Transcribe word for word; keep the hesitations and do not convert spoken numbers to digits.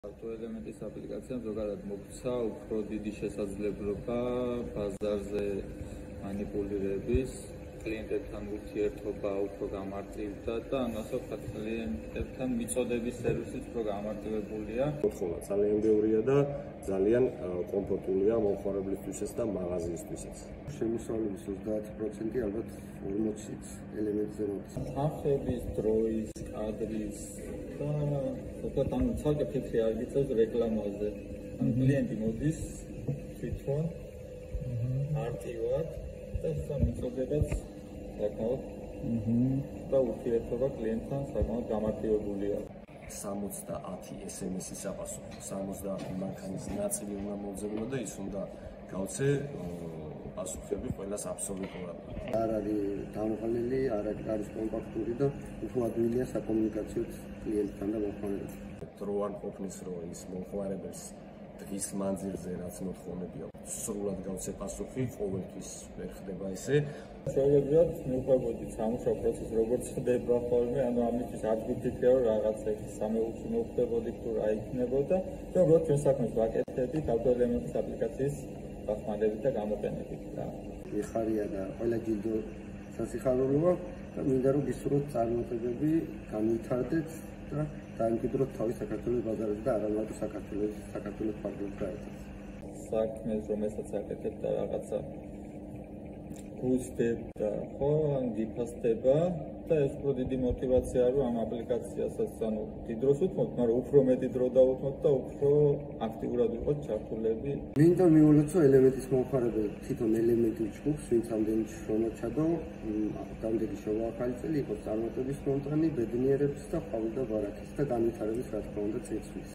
ავტოელემენტის აპლიკაციამ ზოგადად მოგცა უფრო დიდი შესაძლებლობა ბაზარზე მანიპულირების, კლიენტებთან ურთიერთობა უფრო გამარტივდა და ამასով კლიენტებთან მიწოდების სერვისიც უფრო გამარტივებულია. მოთხოვნა ძალიან ბევრია და ძალიან კომფორტულია მომხმარებლისთვისაც და მაღაზიისთვისაც. შემოსავლების ოცდაათი პროცენტი ალბათ ორმოციც ელემენტზე მოდის. თანხების, დროის, კადრის და ზოგადად ამ ცალკე ფიქრი არ გიწევს რეკლამაზე. ან კლიენტი მოდის თვითონ არტივად და სამიწოდებაც საკმაოდ და ურთიერთობა კლიენტთან საკმაოდ გამარტივებულია. სამოცდაათი ეს ემ ეს-ის საპასუხო, სამოცდაათი მანქანის ნაწილი უნდა მოძებნო და ის უნდა გავცე პასუხები ყველას აბსოლუტურად. არ არის დამღლელი, არ არის კომპაქტური და უფრო ადვილია საკომუნიკაციო კლიენტთან და მომხმარებელთან. დრო არ ყოფნის რო ის მომხმარებელს დღის მანძილზე რაც მოთხოვნები აქვს, სრულად გავცე პასუხი, ყოველთვის ვერ ხდება ესე. Შეუძლიათ მივხვდებით სამუშაო პროცესი როგორც ხდება ხოლმე, ანუ ამისთვის არ გვიფიქრია რომ რაღაცა სამეულში მოხდებოდი თუ რა იქნებოდა და როგორც ჩვენ საქმეს ვაკეთებით ავტოელემენტის აპლიკაციის დახმარებით და გამოყენებით და ეხარია და ყველა ჯილდო სასიხარულოა და მინდა რომ გისურვოთ წარმატებები, განვითარდეთ და დაიმკვიდროთ თავის საქართველოს ბაზარზე და არა მარტო საქართველოს საქართველოს პარტნიორთა ერთად. საქმეს რომელსაც აკეთებ და რაღაცა გუსტებდა, ხო, ან გიფასდება და ეს უფრო დიდი мотиваცია რომ ამ აპლიკაციასაც ანუ დიდ დროს უთმობთ, მაგრამ უფრო მეტი დრო დაუთმობთ და უფრო აქტიურად ვიყოთ ჩართულები. მინდა მივულოთ რომ ელემენტის მომხმარებელი თვითონ ელემენტი ჯგუფს, ვინც ამდენი შემოჩადო, ამდენი შემოახალწელი, იყოს წარმატების მომტანი, ბედნიერების და ყვავილ და ბარაქის და განვითარების რა თქმა უნდა წინსვლის.